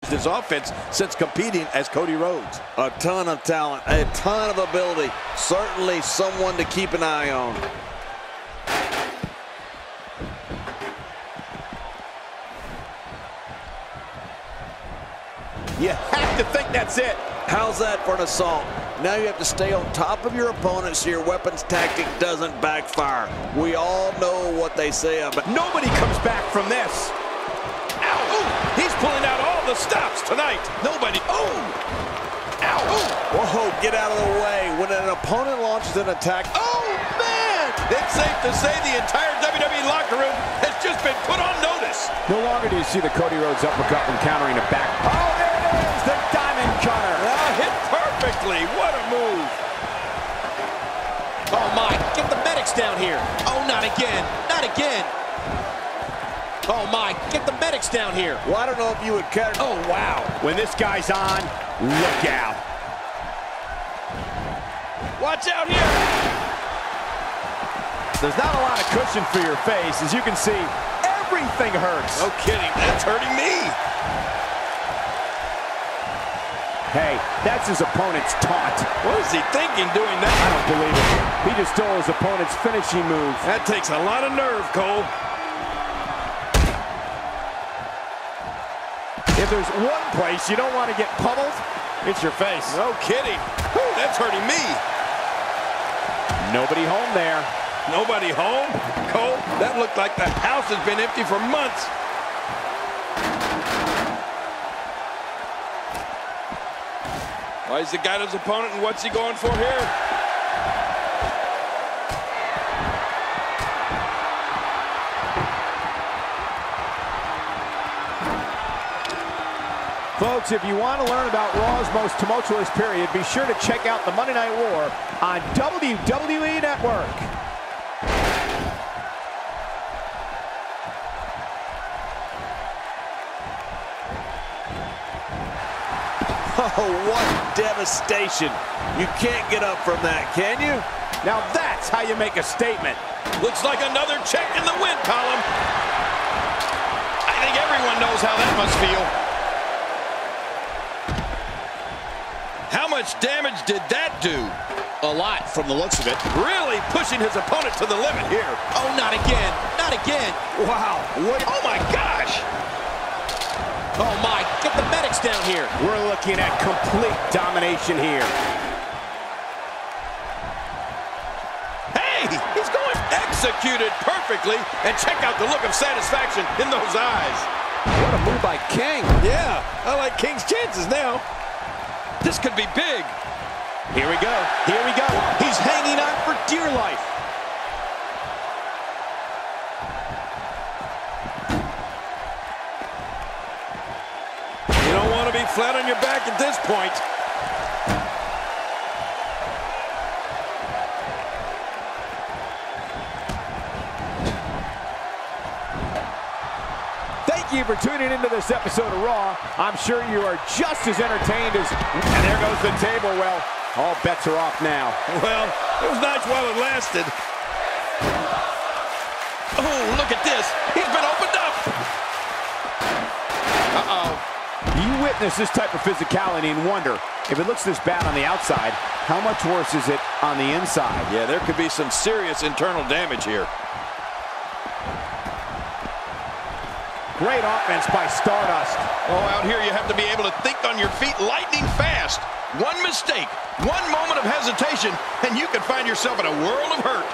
his offense since competing as Cody Rhodes. A ton of talent, a ton of ability. Certainly someone to keep an eye on. You have to think that's it. How's that for an assault? Now you have to stay on top of your opponent so your weapons tactic doesn't backfire. We all know what they say about. Nobody comes back from this. Ow! Ooh, he's pulling out all the stops tonight. Nobody. Oh! Ow! Ooh. Whoa, get out of the way. When an opponent launches an attack. Oh, man! It's safe to say the entire WWE locker room has just been put on notice. No longer do you see the Cody Rhodes uppercut when countering a back. Oh, there it is, the diamond cutter. Hit perfectly. What a move. Oh, my. Get the medics down here. Oh, not again. Not again. Oh, my. Get the medics down here. Well, I don't know if you would care. Oh, wow. When this guy's on, look out. Watch out here. There's not a lot of cushion for your face. As you can see, everything hurts. No kidding. That's hurting me. Hey, that's his opponent's taunt. What is he thinking doing that? I don't believe it. He just stole his opponent's finishing move. That takes a lot of nerve, Cole. If there's one place you don't want to get pummeled, it's your face. No kidding. Whew, that's hurting me. Nobody home there. Nobody home? Cole, that looked like the house has been empty for months. Why is the guy his opponent, and what's he going for here? Folks, if you want to learn about Raw's most tumultuous period, be sure to check out the Monday Night War on WWE Network. Oh, what devastation. You can't get up from that, can you? Now that's how you make a statement. Looks like another check in the win column. I think everyone knows how that must feel. How much damage did that do? A lot from the looks of it. Really pushing his opponent to the limit here. Oh, not again. Not again. Wow. What? Oh, my gosh. Oh, my. Get the medics down here. We're looking at complete domination here. Hey, he's going executed perfectly. And check out the look of satisfaction in those eyes. What a move by King. Yeah, I like King's chances now. This could be big. Here we go. Here we go. He's hanging on for dear life. You don't want to be flat on your back at this point. Thank you for tuning into this episode of Raw. I'm sure you are just as entertained as... And there goes the table. Well, all bets are off now. Well, it was nice while it lasted. Oh, look at this. He's been opened up. Uh-oh. You witness this type of physicality and wonder, if it looks this bad on the outside, how much worse is it on the inside? Yeah, there could be some serious internal damage here. Great offense by Stardust. Oh, out here you have to be able to think on your feet lightning fast. One mistake, one moment of hesitation, and you can find yourself in a world of hurt.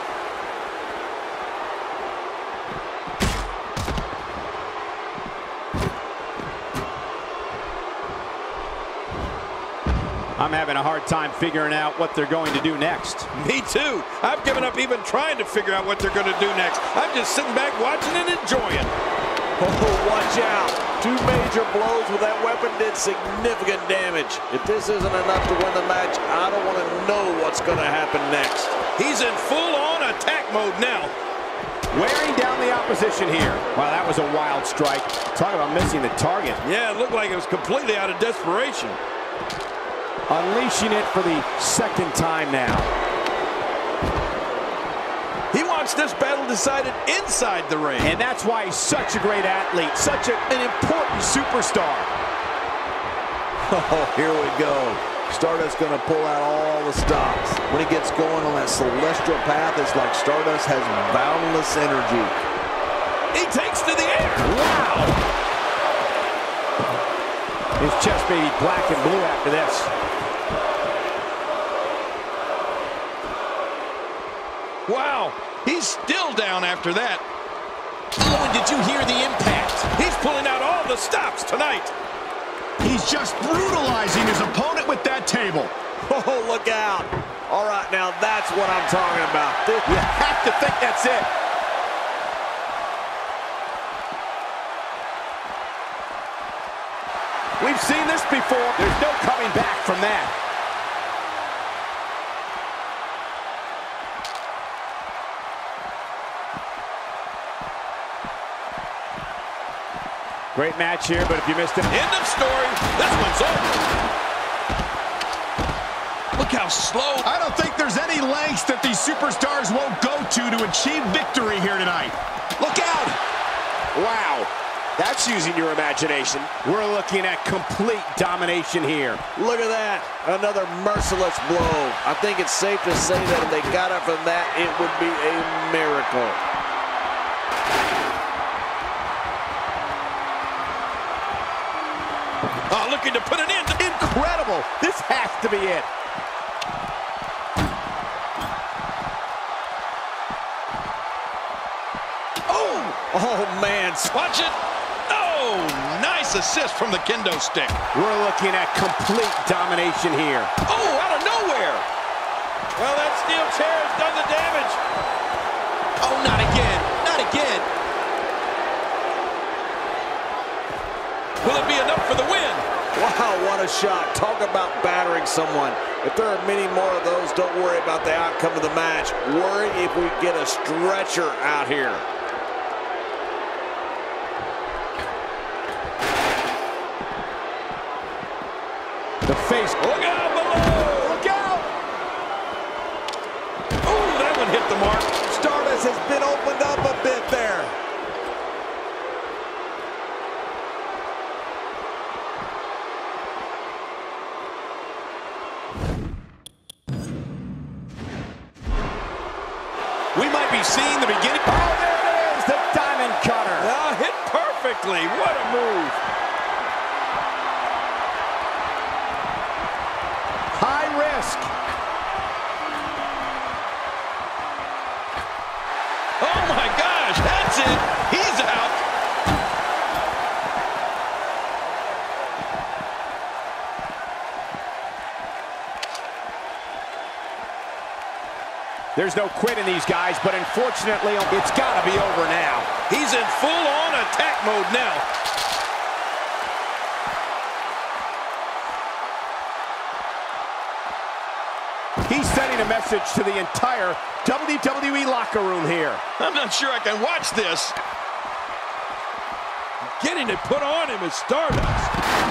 I'm having a hard time figuring out what they're going to do next. Me too. I've given up even trying to figure out what they're going to do next. I'm just sitting back watching and enjoying. Oh, watch out. Two major blows with that weapon did significant damage. If this isn't enough to win the match, I don't want to know what's going to happen next. He's in full-on attack mode now. Wearing down the opposition here. Wow, that was a wild strike. Talk about missing the target. Yeah, it looked like it was completely out of desperation. Unleashing it for the second time now. He wants this battle decided inside the ring. And that's why he's such a great athlete, such an important superstar. Oh, here we go. Stardust gonna pull out all the stops. When he gets going on that celestial path, it's like Stardust has boundless energy. He takes to the air. Wow! His chest may be black and blue after this. Wow, he's still down after that. Oh, and did you hear the impact? He's pulling out all the stops tonight. He's just brutalizing his opponent with that table. Oh, look out. All right, now that's what I'm talking about. You have to think that's it. We've seen this before. There's no coming back from that. Great match here, but if you missed it... End of story. This one's over. Look how slow. I don't think there's any lengths that these superstars won't go to achieve victory here tonight. Look out! Wow, that's using your imagination. We're looking at complete domination here. Look at that. Another merciless blow. I think it's safe to say that if they got it from that, it would be a miracle. Oh, looking to put an end. Incredible. This has to be it. Oh, man. Watch it. Oh, nice assist from the kendo stick. We're looking at complete domination here. Oh, out of nowhere. Well, that steel chair has done the damage. Oh, not again. Not again. Will it be enough for the win? Wow, what a shot. Talk about battering someone. If there are many more of those, don't worry about the outcome of the match. Worry if we get a stretcher out here. The face. Look out below. Look out! Oh, that one hit the mark. Stardust has been opened up a bit there. We might be seeing the beginning. Oh, there it is, the diamond cutter. Ah, hit perfectly. What a move. High risk. Oh, my gosh. That's it. He's out. There's no quit in these guys, but unfortunately, it's got to be over now. He's in full-on attack mode now. He's sending a message to the entire WWE locker room here. I'm not sure I can watch this. Getting it put on him is Stardust.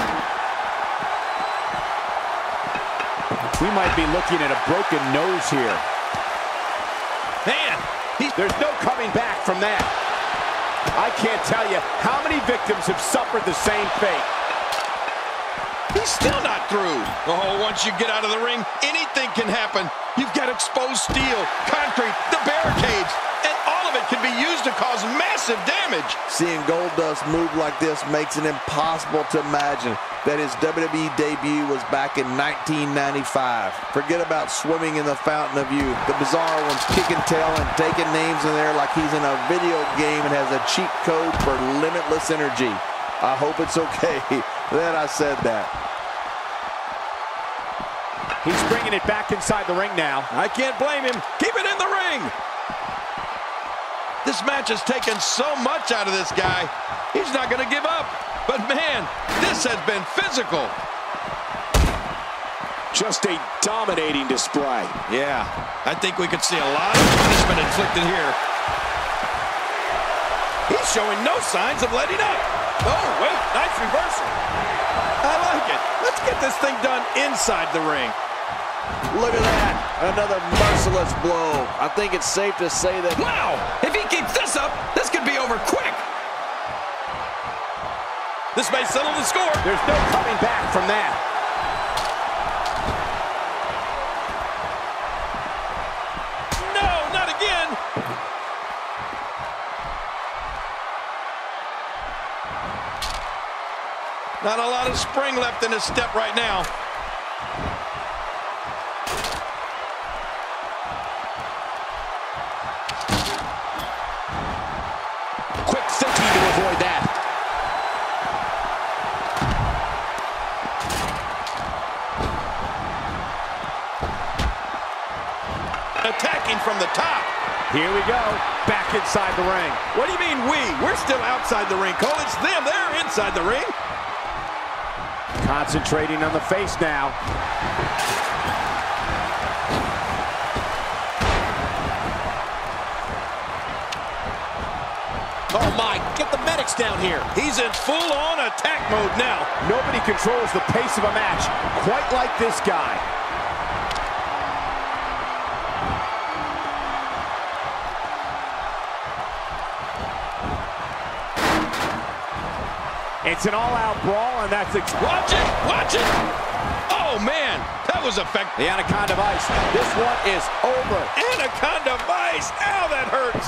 We might be looking at a broken nose here. Man, there's no coming back from that. I can't tell you how many victims have suffered the same fate. he's still not through. Oh, once you get out of the ring, anything can happen. You've got exposed steel, concrete, the barricades, and all of it can be used to cause massive damage. Seeing Goldust move like this makes it impossible to imagine that his WWE debut was back in 1995. Forget about swimming in the fountain of youth. The Bizarro One's kicking tail and taking names in there like he's in a video game and has a cheat code for limitless energy. I hope it's okay that I said that. He's bringing it back inside the ring now. I can't blame him. Keep it in the ring. This match has taken so much out of this guy. He's not going to give up. But man, this has been physical. Just a dominating display. Yeah, I think we could see a lot of punishment inflicted here. He's showing no signs of letting up. Oh, wait, nice reversal. I like it. Let's get this thing done inside the ring. Look at that. Another merciless blow. I think it's safe to say that... Wow, if he keeps this up, this could be over quick. This may settle the score. There's no coming back from that. No, not again. Not a lot of spring left in his step right now. Quick thinking to avoid that. Attacking from the top. Here we go, back inside the ring. What do you mean we? We're still outside the ring, Cole. It's them. They're inside the ring. Concentrating on the face now. Oh my, get the medics down here. He's in full-on attack mode now. Nobody controls the pace of a match quite like this guy. It's an all-out brawl, and that's... Watch it! Watch it! Oh, man. That was effective. The Anaconda Vice. This one is over. Anaconda Vice. Ow, that hurts.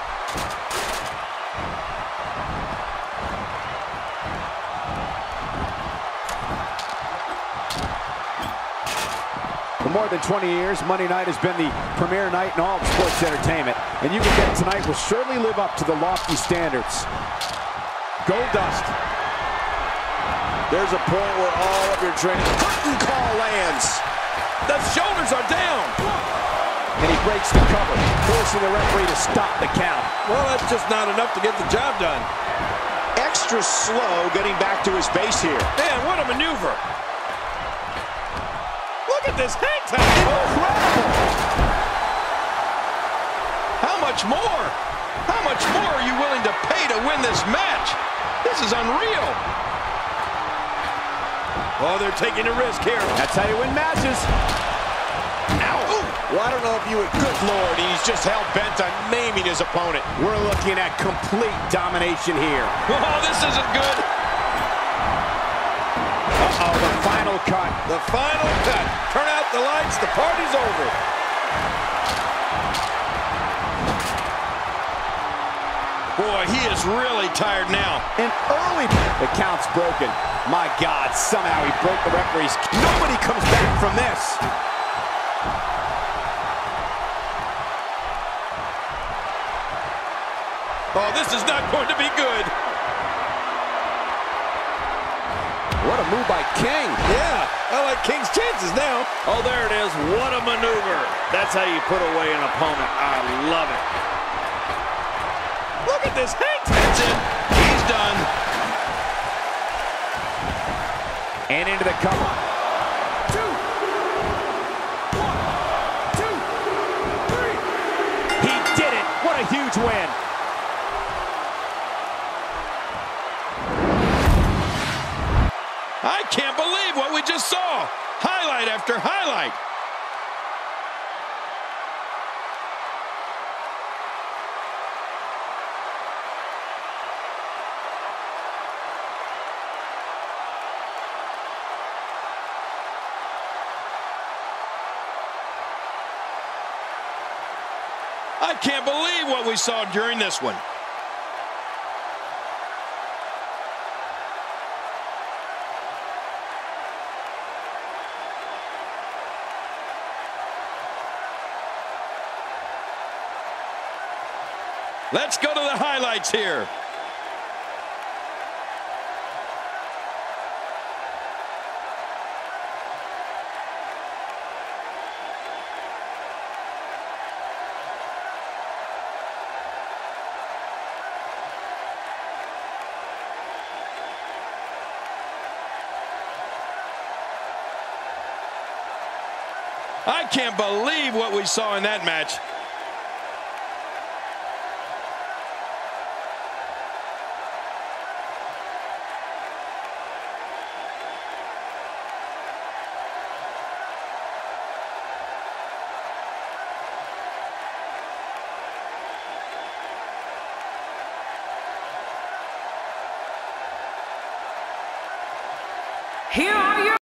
For more than 20 years, Monday night has been the premier night in all of sports entertainment. And you can bet tonight will surely live up to the lofty standards. Goldust. There's a point where all of your training... Curtain call lands. The shoulders are down. And he breaks the cover, forcing the referee to stop the count. Well, that's just not enough to get the job done. Extra slow getting back to his base here. Man, what a maneuver. Look at this hang time. Incredible. How much more? How much more are you willing to pay to win this match? This is unreal. Oh, they're taking a risk here. That's how you win matches. Ow. Well, I don't know if you would... Good Lord, he's just hell-bent on maiming his opponent. We're looking at complete domination here. Oh, this isn't good. Uh-oh, the final cut. The final cut. Turn out the lights. The party's over. Boy, he is really tired now. An early... The count's broken. My God, somehow he broke the referee's... Nobody comes back from this. Oh, this is not going to be good. What a move by King. Yeah, I like King's chances now. Oh, there it is. What a maneuver. That's how you put away an opponent. I love it. Look at this hang. That's it. He's done. And into the cover. 2, 1, 2, 3. He did it. What a huge win. I can't believe what we just saw. Highlight after highlight. I can't believe what we saw during this one. Let's go to the highlights here. I can't believe what we saw in that match. Here are your